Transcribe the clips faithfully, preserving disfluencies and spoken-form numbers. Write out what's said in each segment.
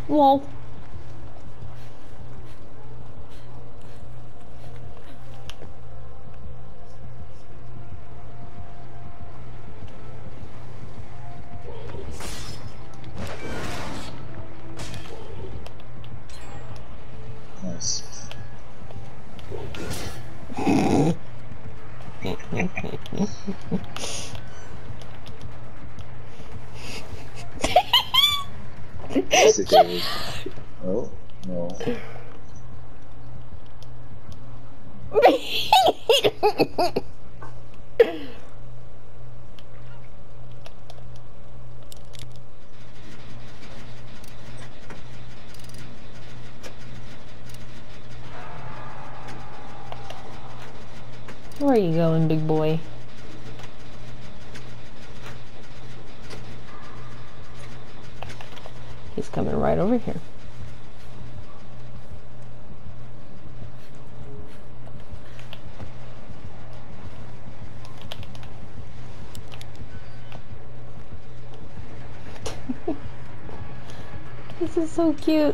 Whoa. Nice. Oh, no. Where are you going, big boy? He's coming right over here. This is so cute.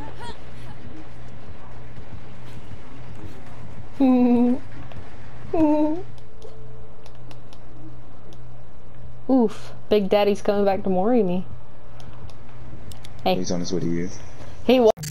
Oof, Big Daddy's coming back to worry me. Hey. He's on his way to you. Hey, what?